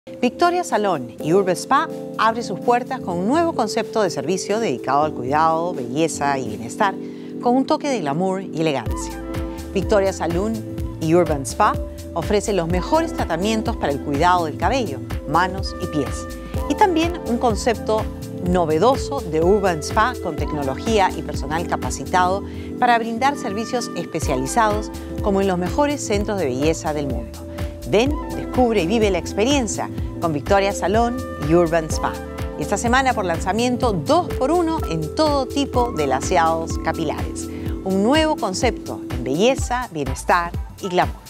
Victoria Salón y Urban Spa abre sus puertas con un nuevo concepto de servicio dedicado al cuidado, belleza y bienestar, con un toque de glamour y elegancia. Victoria Salón y Urban Spa ofrece los mejores tratamientos para el cuidado del cabello, manos y pies. Y también un concepto novedoso de Urban Spa con tecnología y personal capacitado para brindar servicios especializados como en los mejores centros de belleza del mundo. Ven, descubre y vive la experiencia con Victoria Salón y Urban Spa. Y esta semana por lanzamiento 2x1 en todo tipo de laseados capilares. Un nuevo concepto en belleza, bienestar y glamour.